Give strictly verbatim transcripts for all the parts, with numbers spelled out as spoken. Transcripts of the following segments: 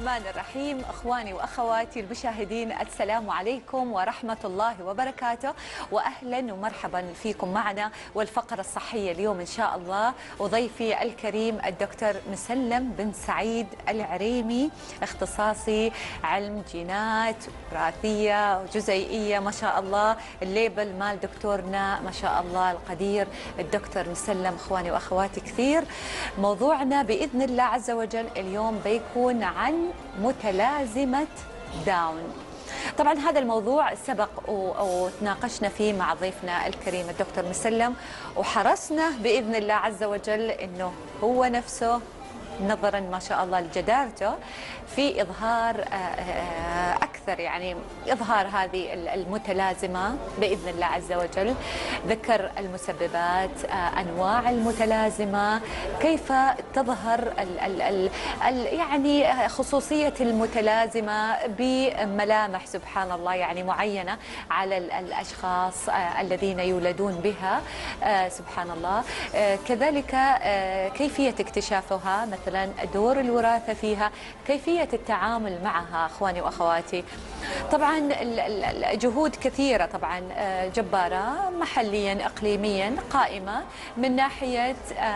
الرحمن الرحيم. أخواني وأخواتي المشاهدين، السلام عليكم ورحمة الله وبركاته، وأهلا ومرحبا فيكم معنا والفقرة الصحية اليوم إن شاء الله. وضيفي الكريم الدكتور مسلم بن سعيد العريمي، اختصاصي علم جينات وراثية وجزيئية، ما شاء الله الليبل مال دكتورنا ما شاء الله القدير الدكتور مسلم. أخواني وأخواتي كثير، موضوعنا بإذن الله عز وجل اليوم بيكون عن متلازمة داون. طبعا هذا الموضوع سبق وتناقشنا فيه مع ضيفنا الكريم الدكتور مسلم، وحرصنا بإذن الله عز وجل أنه هو نفسه نظرا ما شاء الله لجدارته في إظهار أكثر، يعني إظهار هذه المتلازمة بإذن الله عز وجل. ذكر المسببات، أنواع المتلازمة، كيف تظهر ال ال ال ال يعني خصوصية المتلازمة بملامح سبحان الله يعني معينة على الأشخاص الذين يولدون بها سبحان الله. كذلك كيفية اكتشافها، مثلا دور الوراثة فيها، كيفية التعامل معها. أخواني وأخواتي طبعا الجهود كثيرة طبعا جبارة محليا إقليميا قائمة من ناحية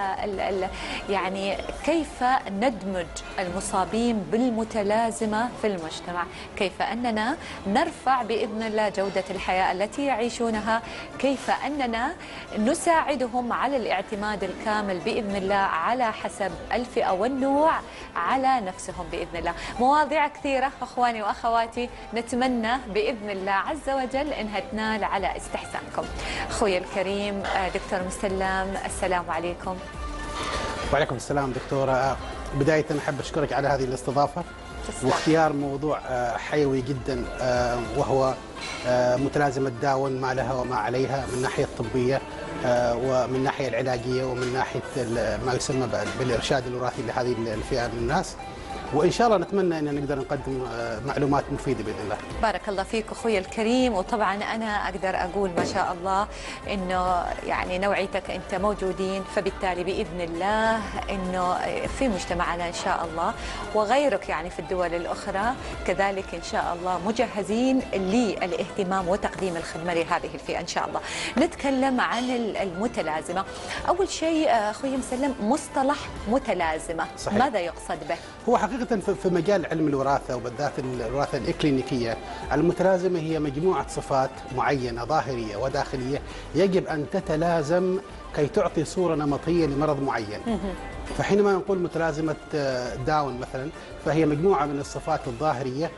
يعني كيف ندمج المصابين بالمتلازمة في المجتمع، كيف أننا نرفع بإذن الله جودة الحياة التي يعيشونها، كيف أننا نساعدهم على الاعتماد الكامل بإذن الله على حسب الفئة والنوع على نفسهم بإذن الله. مواضيع كثيرة أخواني وأخواتي، نتمنى بإذن الله عز وجل أنها تنال على استحسانكم. أخوي الكريم دكتور مسلم، السلام عليكم. وعليكم السلام دكتورة. بداية أحب أشكرك على هذه الاستضافة واختيار موضوع حيوي جدا، وهو متلازمة داون، ما لها وما عليها من ناحية الطبية ومن الناحية العلاجية ومن ناحية ما يسمى بالإرشاد الوراثي لهذه الفئة من الناس، وإن شاء الله نتمنى أن نقدر نقدم معلومات مفيدة بإذن الله. بارك الله فيك أخوي الكريم. وطبعا أنا أقدر أقول ما شاء الله أنه يعني نوعيتك أنت موجودين، فبالتالي بإذن الله أنه في مجتمعنا إن شاء الله وغيرك يعني في الدول الأخرى كذلك إن شاء الله مجهزين للاهتمام وتقديم الخدمة لهذه الفئة إن شاء الله. نتكلم عن المتلازمة. أول شيء أخوي مسلم، مصطلح متلازمة صحيح. ماذا يقصد به؟ هو حقيقة في مجال علم الوراثة وبالذات الوراثة الإكلينيكية، المتلازمة هي مجموعة صفات معينة ظاهرية وداخلية يجب أن تتلازم كي تعطي صورة نمطية لمرض معين. فحينما نقول متلازمة داون مثلا، فهي مجموعة من الصفات الظاهرية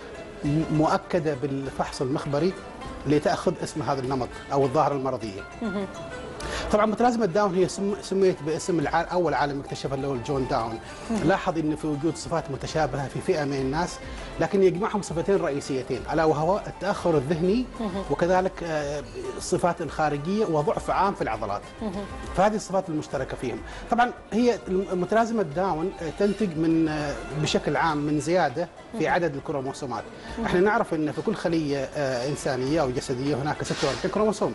مؤكدة بالفحص المخبري لتأخذ اسم هذا النمط أو الظاهرة المرضية. طبعا متلازمة داون هي سميت باسم العال أول عالم اكتشفها اللي هو جون داون. لاحظ أن في وجود صفات متشابهة في فئة من الناس، لكن يجمعهم صفتين رئيسيتين، ألا وهو التأخر الذهني وكذلك الصفات الخارجية وضعف عام في العضلات. فهذه الصفات المشتركة فيهم. طبعا هي متلازمة داون تنتج من بشكل عام من زيادة في عدد الكروموسومات. احنا نعرف أن في كل خلية إنسانية أو جسدية هناك ستة وأربعين كروموسوم.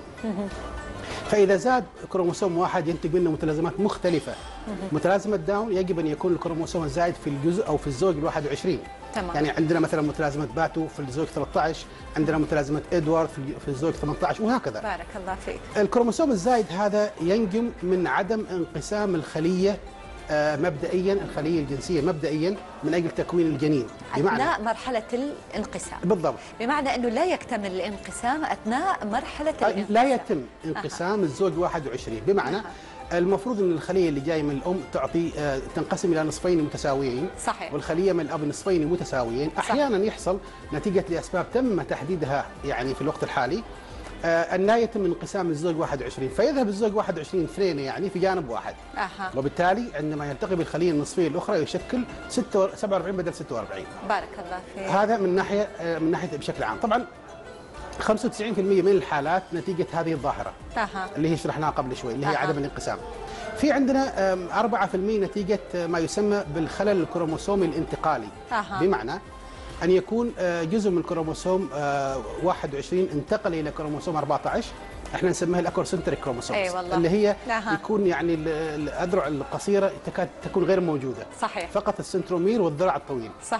فإذا زاد كروموسوم واحد ينتج منه متلازمات مختلفة. متلازمة داون يجب أن يكون الكروموسوم الزائد في الجزء أو في الزوج الواحد وعشرين. تمام. يعني عندنا مثلا متلازمة باتو في الزوج ثلاثة عشر، عندنا متلازمة إدوارد في الزوج ثمانية عشر وهكذا. بارك الله فيك. الكروموسوم الزايد هذا ينجم من عدم انقسام الخلية مبدئيا، الخلية الجنسية مبدئيا من أجل تكوين الجنين، بمعنى أثناء مرحلة الانقسام. بالضبط. بمعنى أنه لا يكتمل الانقسام أثناء مرحلة الانقسام. لا يتم انقسام أه. الزوج واحد وعشرين، بمعنى أه. المفروض أن الخلية اللي جاية من الأم تعطي تنقسم إلى نصفين متساويين. صحيح. والخلية من الأب نصفين متساويين. أحيانا يحصل نتيجة لأسباب تم تحديدها يعني في الوقت الحالي أن لا يتم انقسام الزوج واحد وعشرين، فيذهب الزوج واحد وعشرين اثنين يعني في جانب واحد. أه. وبالتالي عندما يلتقي بالخلية النصفية الأخرى يشكل سبعة وأربعين بدل ستة وأربعين. بارك الله فيك. هذا من ناحية من ناحية بشكل عام. طبعا خمسة وتسعين بالمئة من الحالات نتيجة هذه الظاهرة أه. اللي هي شرحناها قبل شوي اللي هي أه. عدم الانقسام. في عندنا أربعة بالمئة نتيجة ما يسمى بالخلل الكروموسومي الانتقالي. أه. بمعنى أن يكون جزء من كروموسوم واحد وعشرين انتقل إلى كروموسوم أربعة عشر، احنا نسميها الاكورسنتريك كروموسومز. أي والله. اللي هي أه. يكون يعني الأذرع القصيرة تكاد تكون غير موجودة. صحيح. فقط السنترومير والذراع الطويل. صحيح.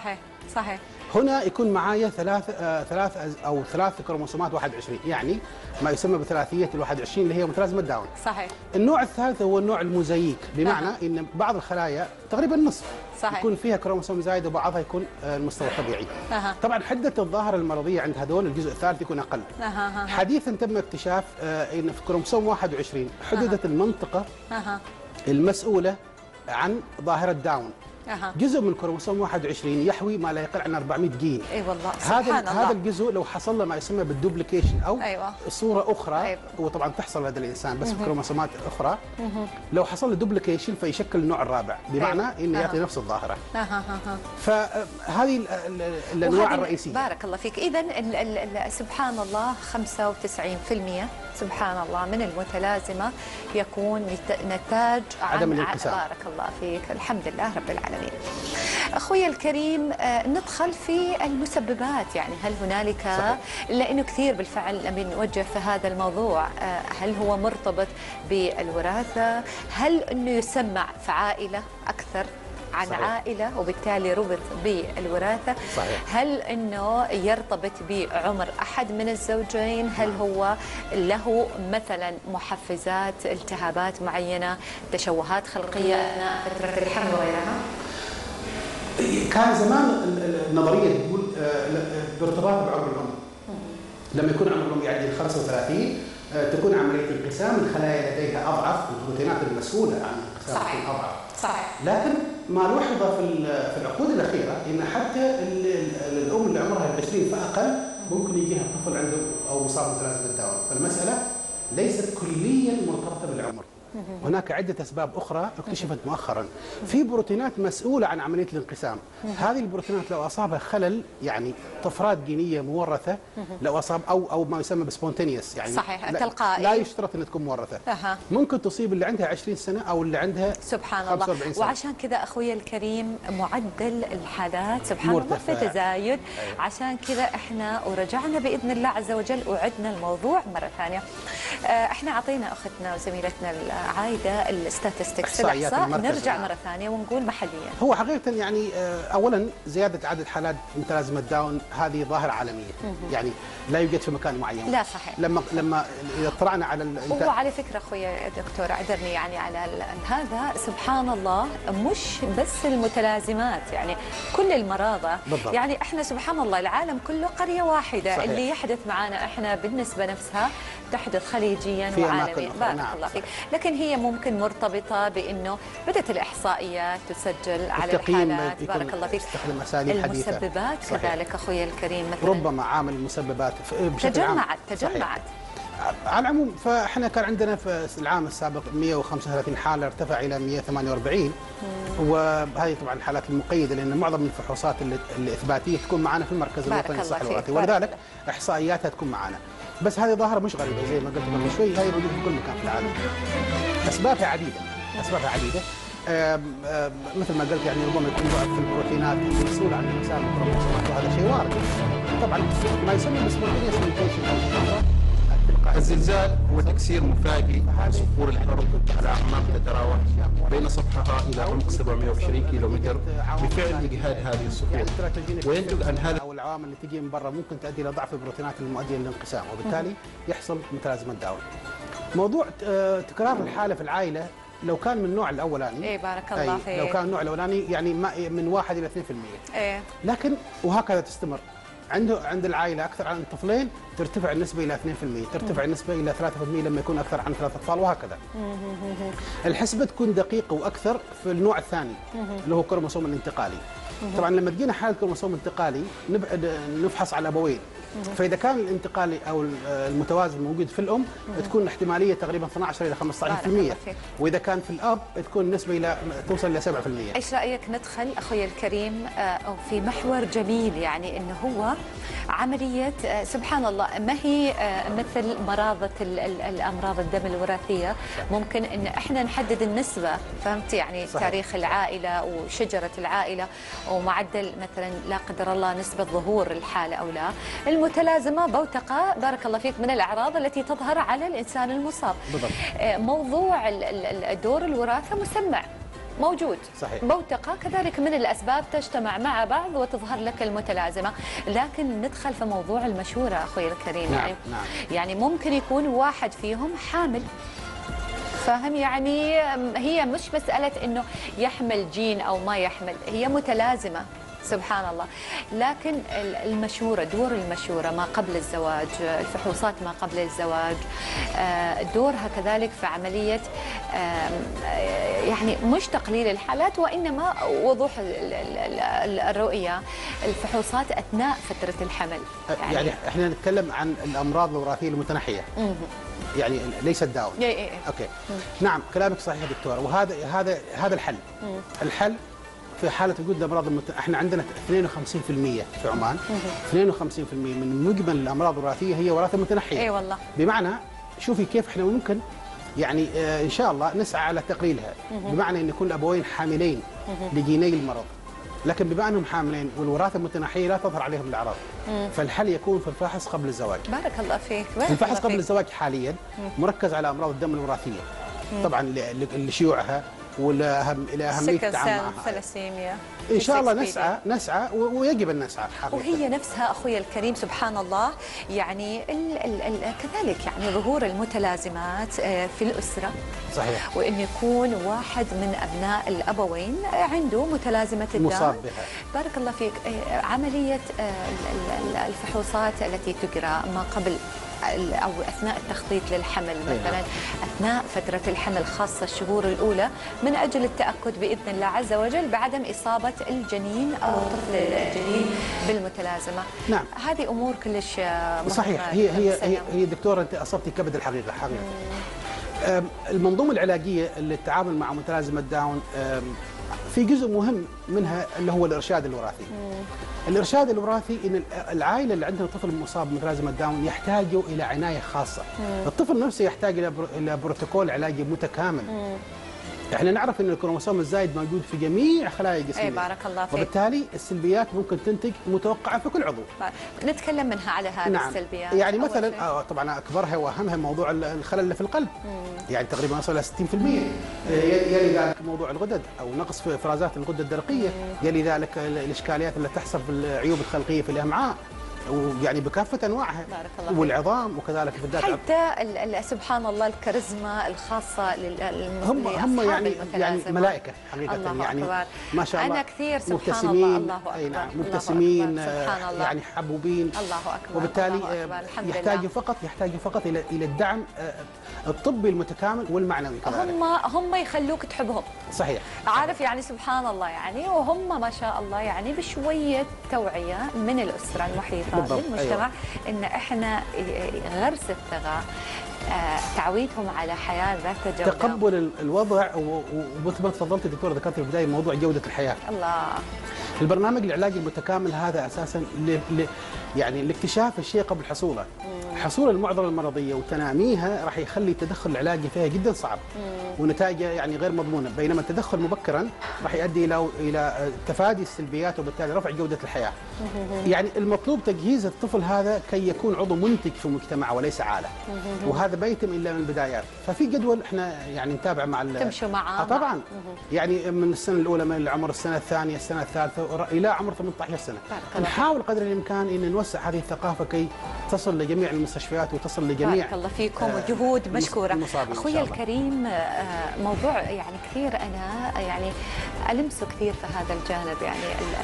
صحيح. هنا يكون معايا ثلاث آه ثلاث او ثلاث كروموسومات واحد وعشرين، يعني ما يسمى بثلاثيه ال واحد وعشرين اللي هي متلازمه داون. صحيح. النوع الثالث هو النوع الموزاييك، بمعنى أه. ان بعض الخلايا تقريبا نصف صحيح. يكون فيها كروموسوم زايد وبعضها يكون المستوى الطبيعي. أه. طبعا حده الظاهره المرضيه عند هذول الجزء الثالث يكون اقل. أه. حديثا تم اكتشاف ان في كروموسوم واحد وعشرين حددت أه. المنطقه أه. المسؤوله عن ظاهره داون. أه. جزء من كروموسوم واحد وعشرين يحوي ما لا يقل عن أربعمئة جين. اي والله هذا الله. هذا الجزء لو حصل له ما يسمى بالدوبليكيشن او أيوة. صوره اخرى، أيوة. وطبعا تحصل لدى الانسان بس مه. في كروموسومات اخرى، مه. لو حصل له دوبليكيشن فيشكل النوع الرابع، بمعنى أيوة. انه يعطي أه. نفس الظاهره. أه. أه. فهذه الانواع الرئيسيه. بارك الله فيك. اذا سبحان الله خمسة وتسعين بالمئة سبحان الله من المتلازمه يكون نتاج عدم الانقسام. بارك الله فيك، الحمد لله رب العالمين. اخوي الكريم، ندخل في المسببات، يعني هل هنالك صحيح. لانه كثير بالفعل نبي نوجه في هذا الموضوع، هل هو مرتبط بالوراثه؟ هل انه يسمع في عائله اكثر عن صحيح. عائلة وبالتالي ربط بالوراثة؟ صحيح. هل أنه يرتبط بعمر أحد من الزوجين؟ هل هو له مثلا محفزات التهابات معينة، تشوهات خلقية أثناء فترة الحمل وغيرها؟ كان زمان النظرية تقول بارتباط بعمر الأم. لما يكون عمر الأم يعدي خمسة وثلاثين تكون عملية انقسام الخلايا لديها أضعف، البروتينات المسؤولة عن الانقسام تكون أضعف. صحيح. لكن ما لوحظ في في العقود الأخيرة إن حتى الأم اللي عمرها العشرين فأقل ممكن يجيها طفل عنده أو مصاب بمتلازمة داون، فالمسألة ليست كليا مرتبطة بالعمر. هناك عدة أسباب أخرى اكتشفت مؤخرا. في بروتينات مسؤولة عن عملية الانقسام، هذه البروتينات لو أصابها خلل، يعني طفرات جينية مورثة، لو أصاب أو أو ما يسمى بسبونتينيوس، يعني صحيح لا, تلقائي، لا يشترط أن تكون مورثة. أه. ممكن تصيب اللي عندها عشرين سنة أو اللي عندها سبحان الله. سنة. وعشان كذا أخوي الكريم معدل الحالات سبحان الله في تزايد. أيوة. عشان كذا إحنا ورجعنا بإذن الله عز وجل وعدنا الموضوع مرة ثانية. احنا اعطينا اختنا وزميلتنا عايده الستاتستكس الاحصاء، نرجع مره ثانيه ونقول محليا. هو حقيقه يعني اولا زياده عدد حالات متلازمه داون هذه ظاهره عالميه، يعني لا يوجد في مكان معين. لا صحيح. لما لما اذا اطلعنا على هو على فكره اخوي دكتور اعذرني يعني على هذا، سبحان الله مش بس المتلازمات، يعني كل المراضى بالضبط. يعني احنا سبحان الله العالم كله قريه واحده. صحيح. اللي يحدث معنا احنا بالنسبه نفسها تحدث خليجيا وعالميا. بارك نعم. الله فيك. لكن هي ممكن مرتبطه بانه بدات الاحصائيات تسجل على الحالات. بارك الله فيك. تستخدم اساليب حديثه. المسببات كذلك اخوي الكريم مثلا ربما عامل المسببات بشكل تجمعت عام. تجمعت صحيح. على العموم فاحنا كان عندنا في العام السابق مئة وخمسة وثلاثين حاله ارتفع الى مئة وثمانية وأربعين، وهذه طبعا الحالات المقيده لان معظم الفحوصات الاثباتيه تكون معنا في المركز الوطني للصحه الوراثيه، ولذلك احصائياتها تكون معنا. بس هذه ظاهره مش غريبه زي ما قلت قبل شوي، هذه موجوده في كل مكان في العالم. اسبابها عديده، اسبابها عديده. آم آم مثل ما قلت يعني ربما يكون ضعف في البروتينات المسؤول عن انقسام الكروموسومات، وهذا شيء وارد. طبعا ما يسمى بالسبونتينيوس ميوتيشن او الزلزال هو تكسير مفاجئ لصخور الارض على اعماق تتراوح بين سطحها الى عمق سبعمئة وعشرين كيلو متر بفعل اجهاد هذه الصخور، وينتج عن هذا او العوامل اللي تجي من برا ممكن تؤدي الى ضعف البروتينات المؤديه للانقسام، وبالتالي يحصل متلازمه داون. موضوع تكرار الحاله في العائله لو كان من النوع الاولاني، اي بارك الله فيك، لو كان النوع الاولاني يعني من واحد الى اثنين بالمئة، ايه لكن وهكذا تستمر. عنده عند العائله اكثر عن طفلين ترتفع النسبه الى اثنين بالمئة، ترتفع النسبه الى ثلاثة بالمئة لما يكون اكثر عن ثلاث اطفال، وهكذا. الحسبه تكون دقيقه واكثر في النوع الثاني اللي هو الكروموسوم الانتقالي. طبعا لما تجينا حاله كروموسوم انتقالي نفحص على ابوين، فاذا كان الانتقالي او المتوازن موجود في الام تكون احتماليه تقريبا اثني عشر الى خمسة عشر بالمئة، واذا كان في الاب تكون النسبه الى توصل الى سبعة بالمئة. ايش رايك ندخل اخوي الكريم في محور جميل، يعني انه هو عمليه سبحان الله ما هي مثل مرضى الامراض الدم الوراثيه، ممكن ان احنا نحدد النسبه، فهمت يعني صحيح. تاريخ العائله وشجره العائله ومعدل مثلا لا قدر الله نسبه ظهور الحاله او لا. المتلازمه بوتقه بارك الله فيك من الاعراض التي تظهر على الانسان المصاب. بالضبط. موضوع دور الوراثه مسمع، موجود. صحيح. بوتقة كذلك من الأسباب تجتمع مع بعض وتظهر لك المتلازمة. لكن ندخل في موضوع المشورة أخوي الكريم. نعم. يعني نعم. يعني ممكن يكون واحد فيهم حامل، فاهم؟ يعني هي مش مسألة إنه يحمل جين أو ما يحمل، هي متلازمة سبحان الله. لكن المشورة، دور المشورة ما قبل الزواج، الفحوصات ما قبل الزواج، دورها كذلك في عملية يعني مش تقليل الحالات وإنما وضوح الرؤية، الفحوصات أثناء فترة الحمل. يعني, يعني احنا نتكلم عن الأمراض الوراثية المتنحية. يعني ليس الداون. إيه إيه. اوكي. مم. نعم كلامك صحيح يا دكتوره، وهذا هذا هذا الحل. مم. الحل في حاله وجود الامراض المت... احنا عندنا اثنين وخمسين بالمئة في عمان. مم. اثنين وخمسين بالمئة من مجمل الامراض الوراثيه هي وراثه متنحيه. اي والله. بمعنى شوفي كيف احنا ممكن يعني آه ان شاء الله نسعى على تقليلها. مم. بمعنى ان يكون الابوين حاملين مم. لجيني المرض، لكن بما انهم حاملين والوراثه المتنحيه لا تظهر عليهم الاعراض، فالحل يكون في الفحص قبل الزواج. بارك الله فيك. الفحص قبل الزواج حاليا مركز على امراض الدم الوراثيه. مم. طبعا لشيوعها والأهم الى اهميه التعامل معها. ثلاسيميا. ان شاء الله نسعى نسعى ويجب ان نسعى حقيقة. وهي نفسها اخوي الكريم سبحان الله يعني ال ال ال كذلك يعني ظهور المتلازمات في الاسره. صحيح. وان يكون واحد من ابناء الابوين عنده متلازمه الدم مصاب بها. بارك الله فيك. عمليه الفحوصات التي تجرى ما قبل أو أثناء التخطيط للحمل مثلا، أثناء فترة الحمل خاصة الشهور الأولى، من أجل التأكد بإذن الله عز وجل بعدم إصابة الجنين أو طفل الجنين بالمتلازمة. نعم. هذه أمور كلش مهمة. صحيح. هي هي هي, هي دكتورة أنت أصبتي كبد الحقيقة حقيقة. المنظومة العلاجية للتعامل مع متلازمة داون في جزء مهم منها اللي هو الإرشاد الوراثي. مم. الإرشاد الوراثي إن العائلة اللي عندها طفل مصاب بمتلازمة داون يحتاجوا إلى عناية خاصة. مم. الطفل نفسه يحتاج إلى إلى بروتوكول علاجي متكامل. مم. احنا نعرف ان الكروموسوم الزايد موجود في جميع خلايا جسمنا. اي بارك الله فيك. وبالتالي السلبيات ممكن تنتج متوقعه في كل عضو. نتكلم منها على هذه نعم. السلبيات. يعني مثلا آه طبعا اكبرها واهمها موضوع الخلل اللي في القلب. مم. يعني تقريبا وصل الى ستين بالمئة. يلي ذلك موضوع الغدد او نقص في افرازات الغده الدرقيه، مم. يلي ذلك الاشكاليات اللي تحصل في العيوب الخلقيه في الامعاء. ويعني بكافه انواعها والعظام وكذلك بالذات حتى سبحان الله الكاريزما الخاصه هم هم يعني يعني ملائكه حقيقه. الله يعني أكبر. ما شاء الله انا كثير سبحان الله. الله اكبر. اي نعم مبتسمين يعني حبوبين. الله اكبر. وبالتالي الله يحتاجوا فقط يحتاجوا فقط الى الى الدعم الطبي المتكامل والمعنوي كذلك. هم هم يخلوك تحبهم. صحيح. عارف يعني سبحان الله يعني وهم ما شاء الله يعني بشويه توعيه من الاسره المحيطه للمجتمع. أيوة. ان احنا غرس الثقه، تعويدهم على حياه ذات جوده، تقبل الوضع، ومثل ما تفضلت دكتوره ذكرت في البدايه موضوع جوده الحياه. الله. البرنامج العلاجي المتكامل هذا اساسا ل... ل... يعني لاكتشاف الشيء قبل حصوله. مم. حصول المعضله المرضيه وتناميها راح يخلي التدخل العلاجي فيها جدا صعب. مم. ونتائجه يعني غير مضمونه، بينما التدخل مبكرا راح يؤدي الى الى تفادي السلبيات وبالتالي رفع جوده الحياه. مم. يعني المطلوب تجهيز الطفل هذا كي يكون عضو منتج في مجتمع وليس عاله. مم. وهذا ما يتم الا من البدايات، ففي جدول احنا يعني نتابع مع تمشوا معاه. آه طبعا. مم. يعني من السنه الاولى من العمر السنه الثانيه السنه الثالثه الى عمر ثمانية عشر سنه. نحاول قدر الامكان ان نوسع هذه الثقافه كي تصل لجميع المستشفيات وتصل لجميع. بارك الله فيكم وجهود مشكوره. اخوي الكريم موضوع يعني كثير انا يعني المسه كثير في هذا الجانب، يعني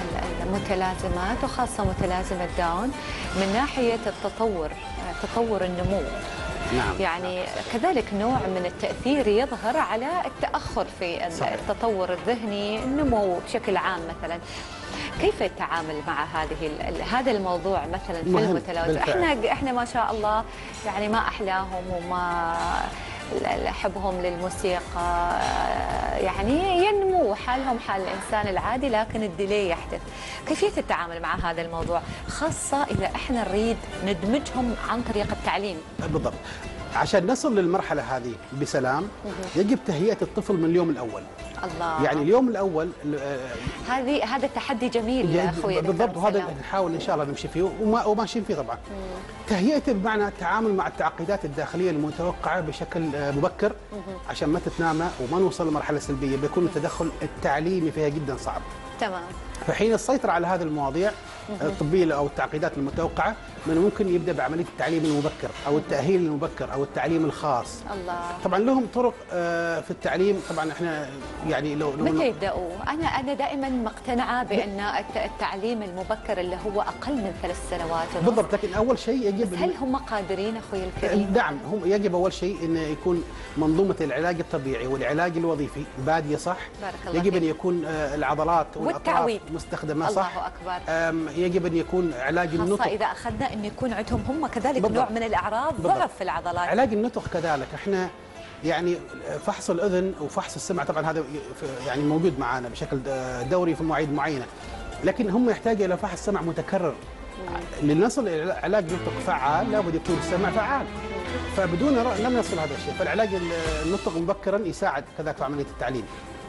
المتلازمات وخاصه متلازمه داون من ناحيه التطور، تطور النمو. نعم. يعني نعم. كذلك نوع من التأثير يظهر على التأخر في صحيح. التطور الذهني، النمو بشكل عام مثلا. كيف التعامل مع هذه هذا الموضوع مثلا في المتلازمة؟ احنا احنا ما شاء الله يعني ما احلاهم وما حبهم للموسيقى، يعني ينمو حالهم حال الانسان العادي، لكن الديلي يحدث. كيفيه التعامل مع هذا الموضوع، خاصه اذا احنا نريد ندمجهم عن طريق التعليم؟ بالضبط. عشان نصل للمرحله هذه بسلام يجب تهيئه الطفل من اليوم الاول. الله. يعني اليوم الاول هذه هذا تحدي جميل اخوي بالضبط، وهذا نحاول ان شاء الله نمشي فيه وما وماشيين فيه طبعا. مم. تهيئته بمعنى التعامل مع التعقيدات الداخليه المتوقعه بشكل مبكر مم. عشان ما تتنامى وما نوصل لمرحله سلبيه، بيكون التدخل التعليمي فيها جدا صعب. تمام. فحين السيطره على هذه المواضيع الطبيه او التعقيدات المتوقعه، من ممكن يبدا بعمليه التعليم المبكر او التاهيل المبكر او التعليم الخاص. الله. طبعا لهم طرق في التعليم، طبعا احنا يعني لو لو متى يبداوا؟ انا انا دائما مقتنعه بان التعليم المبكر اللي هو اقل من ثلاث سنوات ونص. بالضبط، لكن اول شيء يجب هل هم قادرين اخوي الكريم؟ نعم، هم يجب اول شيء انه يكون منظومه العلاج الطبيعي والعلاج الوظيفي باديه صح. بارك الله يجب فيك. ان يكون العضلات والتعويض مستخدمه صح. الله اكبر. يجب ان يكون علاج النطق، خاصه اذا اخذنا ان يكون عندهم هم كذلك بالضبط. نوع من الاعراض ضعف في العضلات. علاج النطق كذلك، احنا يعني فحص الاذن وفحص السمع طبعا هذا يعني موجود معنا بشكل دوري في مواعيد معينه، لكن هم يحتاجوا الى فحص سمع متكرر. لنصل الى علاج نطق فعال لابد يكون السمع فعال، فبدون لم نصل هذا الشيء. فالعلاج النطق مبكرا يساعد كذلك في عمليه التعليم.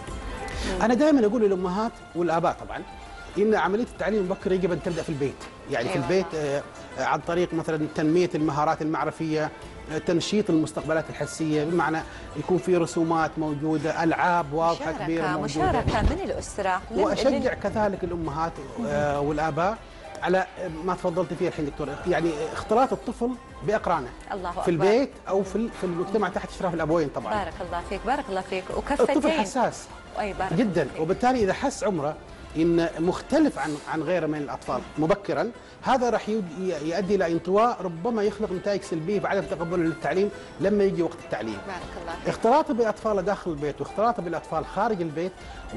انا دائما اقول للامهات والاباء طبعا ان عمليه التعليم المبكر يجب ان تبدا في البيت، يعني في البيت آه عن طريق مثلا تنميه المهارات المعرفيه، آه تنشيط المستقبلات الحسيه، بمعنى يكون في رسومات موجوده، العاب واضحه كبيره موجوده، مشاركه من الاسره. واشجع كذلك الامهات آه والاباء على ما تفضلت فيه الحين دكتور، يعني اختلاط الطفل باقرانه الله في البيت او في في المجتمع تحت اشراف الابوين طبعا. بارك الله فيك، بارك الله فيك. وكفتين الطفل حساس اي بارك جدا، وبالتالي اذا حس عمره ان مختلف عن عن غيره من الاطفال مبكرا، هذا راح يؤدي الى انطواء ربما يخلق نتائج سلبيه في عدم تقبله للتعليم لما يجي وقت التعليم. بارك الله فيك. اختلاطه باطفاله داخل البيت واختلاطه بالاطفال خارج البيت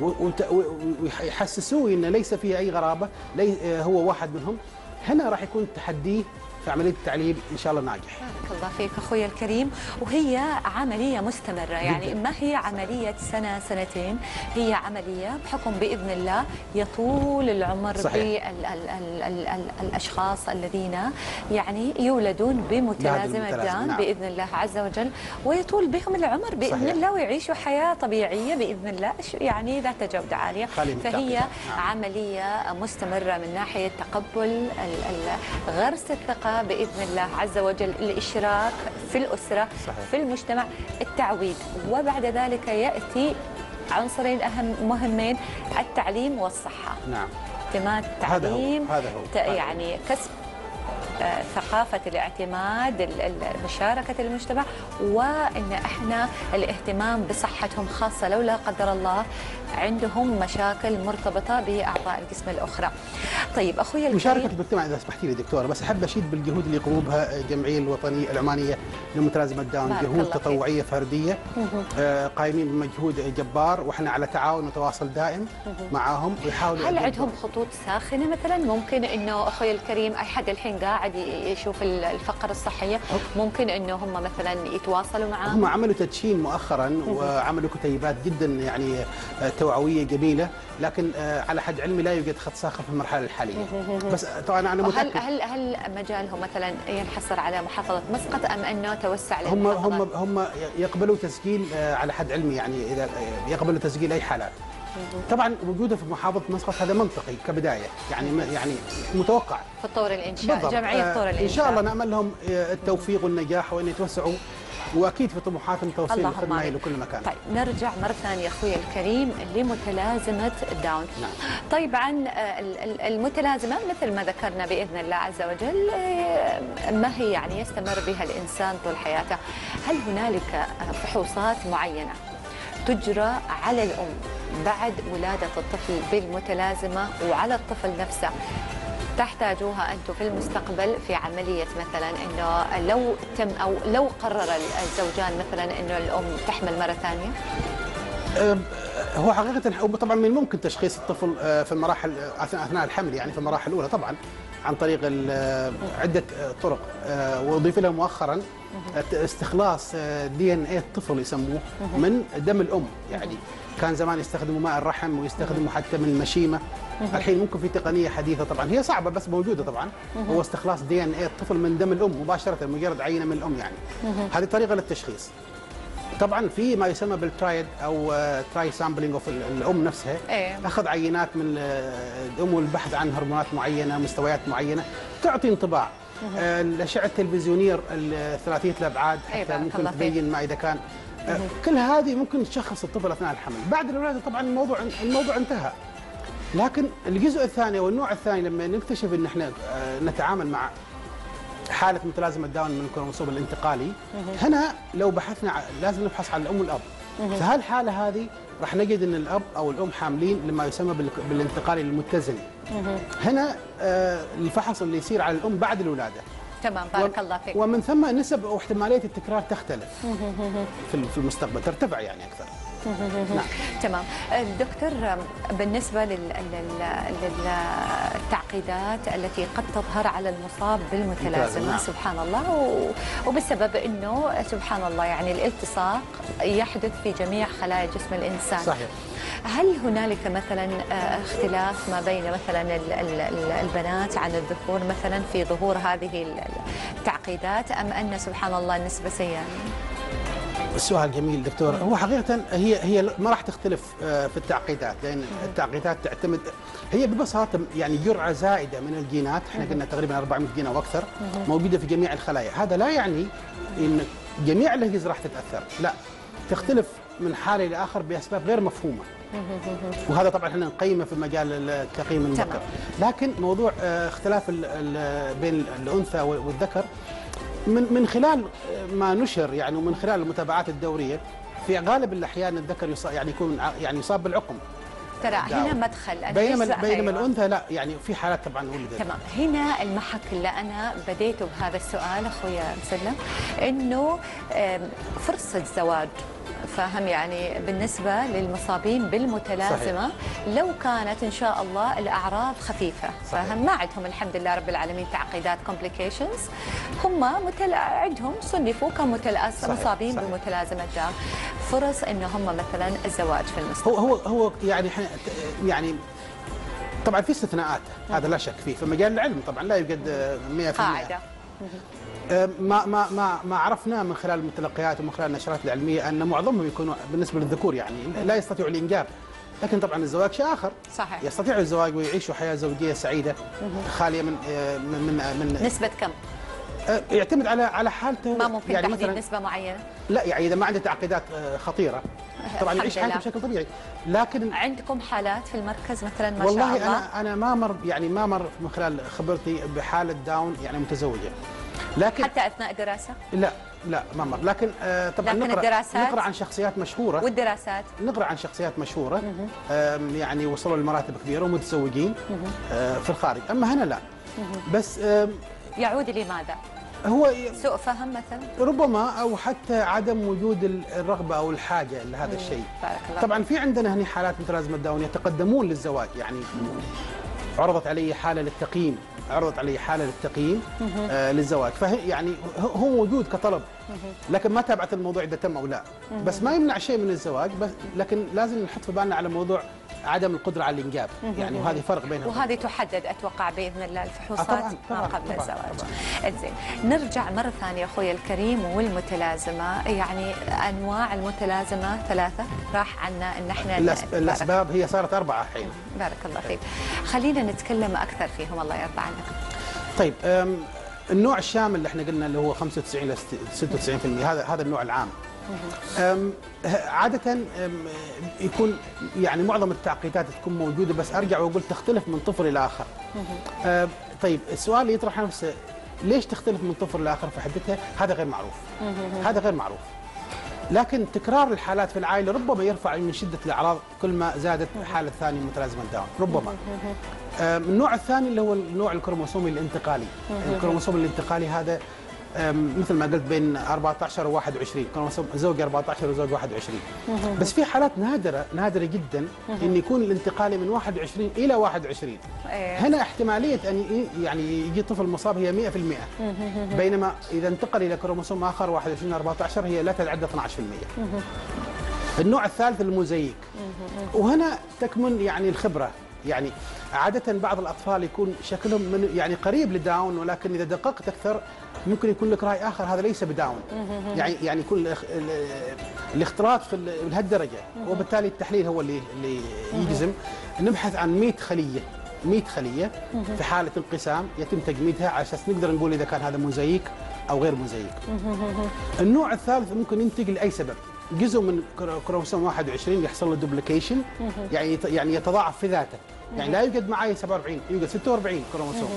ويحسسوه ان ليس فيه اي غرابه، هو واحد منهم، هنا راح يكون تحديه في عمليه التعليم ان شاء الله ناجح. بارك الله فيك اخوي الكريم. وهي عمليه مستمره، يعني جداً. ما هي عمليه سنه سنتين، هي عمليه بحكم باذن الله يطول العمر بالاشخاص الذين يعني يولدون بمتلازمه داون نعم. باذن الله عز وجل، ويطول بهم العمر باذن صحيح. الله، ويعيشوا حياه طبيعيه باذن الله يعني ذات جوده عاليه. فهي نعم. عمليه مستمره من ناحيه تقبل غرس الثقه باذن الله عز وجل، الاشراك في الاسره صحيح. في المجتمع، التعويض، وبعد ذلك ياتي عنصرين اهم مهمين، التعليم والصحه. نعم. اعتماد التعليم هذا هو. هذا هو. يعني كسب آه ثقافة الاعتماد، مشاركة المجتمع، وإن إحنا الاهتمام بصحتهم، خاصة لو لا قدر الله عندهم مشاكل مرتبطة بأعضاء الجسم الأخرى. طيب أخوي الكريم، مشاركة المجتمع إذا سمحتي لي دكتورة، بس أحب أشيد بالجهود اللي يقوموا بها الجمعية الوطنية العمانية لمتلازمة داون، جهود تطوعية فردية آه قائمين بمجهود جبار، وإحنا على تعاون وتواصل دائم معهم ويحاولوا. هل عندهم خطوط ساخنة مثلا؟ ممكن إنه أخوي الكريم أي حد الحين قاعد يشوف الفقرة الصحية ممكن إنه هم مثلا يتواصلوا معهم؟ هم عملوا تدشين مؤخرا وعملوا كتيبات جدا يعني توعوية جميلة، لكن على حد علمي لا يوجد خط ساخن في المرحلة الحالية. بس طبعا أنا متأكد. هل هل هل مجالهم مثلا ينحصر على محافظة مسقط أم أنه توسع هم هم هم يقبلوا تسجيل على حد علمي، يعني إذا يقبلوا تسجيل أي حالات. طبعا وجوده في محافظه مسقط هذا منطقي كبدايه، يعني يعني متوقع في الطور الانشاء، جمعيه طور الانشاء. ان شاء الله نامل لهم التوفيق والنجاح وان يتوسعوا، واكيد في طموحاتهم توصيل الخدمه لكل مكان. طيب نرجع مره ثانيه اخوي الكريم لمتلازمه داون. نعم. طيب عن المتلازمه مثل ما ذكرنا باذن الله عز وجل ما هي يعني يستمر بها الانسان طول حياته، هل هنالك فحوصات معينه تجرى على الأم بعد ولادة الطفل بالمتلازمة وعلى الطفل نفسه تحتاجوها أنتم في المستقبل في عملية مثلا أنه لو تم أو لو قرر الزوجان مثلا أنه الأم تحمل مرة ثانية؟ هو حقيقة طبعا من الممكن تشخيص الطفل في المراحل أثناء الحمل، يعني في المراحل الأولى طبعا عن طريق عدة طرق، وأضيف له مؤخرا استخلاص دي ان ايه الطفل يسموه من دم الام، يعني كان زمان يستخدموا ماء الرحم ويستخدموا حتى من المشيمه، الحين ممكن في تقنيه حديثه طبعا هي صعبه بس موجوده طبعا، هو استخلاص دي ان ايه الطفل من دم الام مباشره، مجرد عينه من الام، يعني هذه طريقه للتشخيص. طبعا في ما يسمى بالترايد او تراي سامبلينج اوف الام نفسها. إيه. اخذ عينات من الام والبحث عن هرمونات معينه، مستويات معينه تعطي انطباع. آه، الاشعه التلفزيونيه ثلاثيه الابعاد حتى أيه ممكن تبين ما اذا كان آه، كل هذه ممكن تشخص الطفل اثناء الحمل. بعد الولاده طبعا الموضوع الموضوع انتهى. لكن الجزء الثاني والنوع الثاني لما نكتشف ان احنا آه، نتعامل مع حاله متلازمه داون من الكروموسوم الانتقالي، هنا لو بحثنا لازم نبحث عن الام والاب. في هالحاله هذه راح نجد ان الاب او الام حاملين لما يسمى بالانتقالي المتزن. هنا آه، الفحص اللي يصير على الام بعد الولاده. تمام، بارك الله فيك. ومن ثم نسب واحتماليه التكرار تختلف في المستقبل، ترتفع يعني اكثر. نعم. تمام. دكتور، بالنسبة للتعقيدات التي قد تظهر على المصاب بالمتلازمة، نعم. سبحان الله، وبسبب أنه سبحان الله يعني الالتصاق يحدث في جميع خلايا جسم الإنسان. صحيح. هل هنالك مثلا اختلاف ما بين مثلا البنات عن الذكور مثلا في ظهور هذه التعقيدات، أم أن سبحان الله النسبة سيئة؟ السؤال جميل دكتور. هو حقيقة هي هي ما راح تختلف في التعقيدات، لأن التعقيدات تعتمد هي ببساطة يعني جرعة زائدة من الجينات، احنا قلنا تقريبا أربعمئة جين أو أكثر موجودة في جميع الخلايا. هذا لا يعني أن جميع الأجهزة راح تتأثر، لا، تختلف من حالة إلى آخر بأسباب غير مفهومة. وهذا طبعا احنا نقيمه في مجال تقييم الذكر. لكن موضوع اختلاف بين الأنثى والذكر من من خلال ما نشر يعني، ومن خلال المتابعات الدوريه، في غالب الاحيان الذكر يصاب يعني يكون يعني يصاب بالعقم. ترى هنا مدخل بينما بينما أيوة. الانثى لا، يعني في حالات طبعا ولدت. تمام. هنا المحك اللي انا بديته بهذا السؤال اخويا مسلم، انه فرصه الزواج، فاهم يعني بالنسبه للمصابين بالمتلازمه، صحيح. لو كانت ان شاء الله الاعراض خفيفه، فاهم، ما عندهم الحمد لله رب العالمين تعقيدات كومبليكيشنز، هم متل... عندهم صنفوا كمتلازمه مصابين صحيح. بمتلازمه داون، فرص ان هم مثلا الزواج في المستقبل. هو هو هو يعني يعني طبعا في استثناءات، هذا لا شك فيه، في مجال العلم طبعا لا يوجد مئة بالمئة قاعده. ما ما ما ما عرفناه من خلال المتلقيات ومن خلال النشرات العلميه ان معظمهم يكونوا بالنسبه للذكور يعني لا يستطيعوا الانجاب، لكن طبعا الزواج شيء اخر. صحيح. يستطيعوا الزواج ويعيشوا حياه زوجيه سعيده خاليه من من من نسبه كم؟ يعتمد على على حالته. ما ممكن يعني تحديد نسبه معينه؟ لا يعني اذا ما عنده تعقيدات خطيره طبعا يعيش حياته بشكل طبيعي. لكن عندكم حالات في المركز مثلا ما والله شاء الله؟ والله انا انا ما مر يعني ما مر من خلال خبرتي بحاله داون يعني متزوجه. لكن حتى اثناء دراسه؟ لا لا ما مر، لكن آه طبعا لكن نقرا الدراسات نقرا عن شخصيات مشهوره. والدراسات نقرا عن شخصيات مشهوره يعني وصلوا لمراتب كبيره ومتزوجين آه في الخارج، اما هنا لا. بس آه يعود لماذا؟ هو سوء فهم مثلا؟ ربما، او حتى عدم وجود الرغبه او الحاجه لهذا الشيء. طبعا في عندنا هنا حالات متلازمه داون يتقدمون للزواج، يعني عرضت علي حاله للتقييم، عرضت علي حاله للتقييم آه للزواج، فهي يعني هو موجود كطلب، لكن ما تابعت الموضوع اذا تم او لا. بس ما يمنع شيء من الزواج، بس لكن لازم نحط في بالنا على موضوع عدم القدره على الانجاب، يعني وهذه فرق بينهم. وهذه تحدد اتوقع باذن الله الفحوصات طبعاً طبعاً ما قبل طبعاً الزواج. زين، نرجع مره ثانيه اخوي الكريم والمتلازمه، يعني انواع المتلازمه ثلاثه راح عنا ان احنا الاسباب هي صارت اربعه الحين. بارك الله فيك. خلينا نتكلم اكثر فيهم الله يرضى عنك. طيب النوع الشامل اللي احنا قلنا اللي هو خمسة وتسعين إلى ستة وتسعين بالمئة، هذا هذا النوع العام. عادة يكون يعني معظم التعقيدات تكون موجودة، بس أرجع وأقول تختلف من طفل إلى آخر. طيب السؤال اللي يطرح نفسه، ليش تختلف من طفل لآخر في حدتها؟ هذا غير معروف. هذا غير معروف. لكن تكرار الحالات في العائلة ربما يرفع من شدة الأعراض كل ما زادت حالة ثانية متلازمة داون، ربما. النوع الثاني اللي هو النوع الكروموسومي الانتقالي. الكروموسوم الانتقالي هذا مثل ما قلت بين أربعة عشر وواحد وعشرين، كروموسوم زوج أربعة عشر وزوج واحد وعشرين. بس في حالات نادرة نادرة جدا ان يكون الانتقالي من واحد وعشرين إلى واحد وعشرين. هنا احتمالية ان يعني يجي طفل مصاب هي مئة بالمئة، بينما اذا انتقل الى كروموسوم اخر واحد وعشرين أربعة عشر هي لا تتعدى اثني عشر بالمئة. النوع الثالث الموزاييك، وهنا تكمن يعني الخبرة يعني عاده بعض الاطفال يكون شكلهم من يعني قريب لداون، ولكن اذا دققت اكثر ممكن يكون لك راي اخر هذا ليس بداون. يعني يعني يكون الاختلاط في لهالدرجه، وبالتالي التحليل هو اللي اللي يجزم. نبحث عن مئة خليه مئة خليه في حاله انقسام يتم تجميدها على اساس نقدر نقول اذا كان هذا موزايك او غير موزايك. النوع الثالث ممكن ينتج لاي سبب، جزء من كروموسوم واحد وعشرين يحصل له دوبليكيشن، يعني يعني يتضاعف في ذاته، يعني لا يوجد معي سبعة وأربعين، يوجد ستة وأربعين كروموسوم،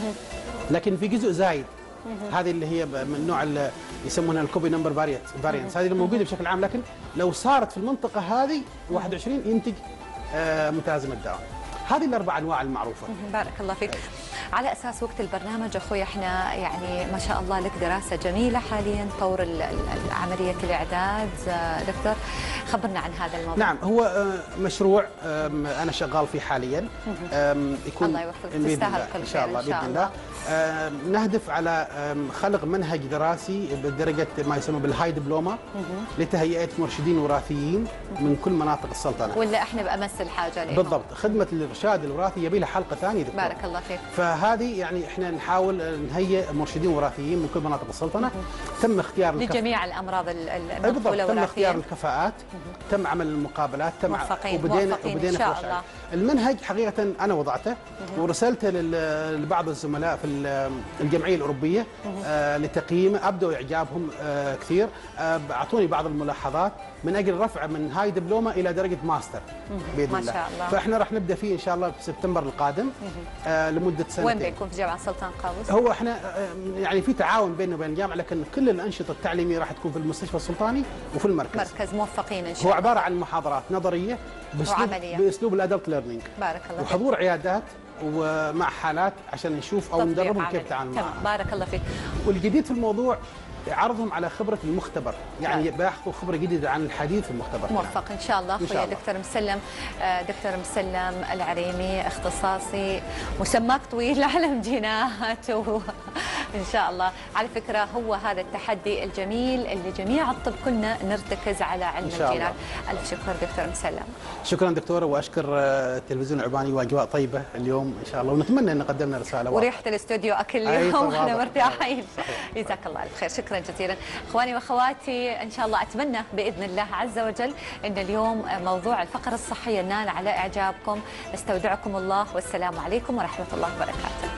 لكن في جزء زايد. هذه اللي هي من نوع اللي يسمونها الكوبي نمبر فاريانتس، هذه اللي موجوده بشكل عام، لكن لو صارت في المنطقه هذه واحد وعشرين ينتج آه متلازمه داون. هذه الاربع انواع المعروفه. بارك الله فيك. على اساس وقت البرنامج اخوي احنا يعني ما شاء الله لك دراسه جميله حاليا طور عمليه الاعداد، دكتور خبرنا عن هذا الموضوع. نعم، هو مشروع انا شغال فيه حاليا، يكون الله يوفقك تستاهل كل ان شاء الله باذن الله. نهدف على خلق منهج دراسي بدرجه ما يسمى بالهاي دبلومه لتهيئه مرشدين وراثيين من كل مناطق السلطنه، ولا احنا بامس الحاجه لهم. بالضبط، خدمه الارشاد الوراثي يبي لها حلقه ثانيه دكتور. بارك الله فيك. فهذه يعني احنا نحاول نهيئ مرشدين وراثيين من كل مناطق السلطنه. تم اختيار لجميع الامراض المنقوله وراثيا. تم اختيار الكفاءات، تم عمل المقابلات، تم موفقين وبدينا موفقين وبدينا ان شاء الله. المنهج حقيقه انا وضعته ورسلته لبعض الزملاء في الجمعيه الاوروبيه آه لتقييمه، ابدوا اعجابهم آه كثير، آه اعطوني بعض الملاحظات من اجل رفعه من هاي دبلومه الى درجه ماستر باذن ما الله. شاء الله. فاحنا راح نبدا فيه ان شاء الله في سبتمبر القادم آه لمده سنتين. وين بيكون؟ في جامعه سلطان قابوس؟ هو احنا يعني في تعاون بيننا وبين الجامعه، لكن كل الانشطه التعليميه راح تكون في المستشفى السلطاني وفي المركز. مركز موفقين ان شاء الله. الله. هو عباره عن محاضرات نظريه باسلوب باسلوب الادلت ليرنينج. بارك الله فيك. وحضور عيادات ومع حالات عشان نشوف او ندربهم كيف يتعاملوا معها. بارك الله فيك. والجديد في الموضوع عرضهم على خبره المختبر، يعني بياخذوا خبره جديده عن الحديث في المختبر. موفق ان شاء الله اخوي دكتور مسلم. دكتور مسلم العريمي، اختصاصي مسماك طويل علم جينات ان شاء الله. على فكره هو هذا التحدي الجميل اللي جميع الطب كلنا نرتكز على علم الجينات. الف شكر دكتور مسلم. شكرا دكتوره، واشكر التلفزيون العباني واجواء طيبه اليوم ان شاء الله، ونتمنى ان قدمنا رساله وريحه الاستوديو اكل اليوم واحنا مرتاحين. جزاك الله الف خير. شكرا جزيلا اخواني واخواتي. ان شاء الله اتمنى باذن الله عز وجل ان اليوم موضوع الفقره الصحيه نال على اعجابكم. استودعكم الله والسلام عليكم ورحمه الله وبركاته.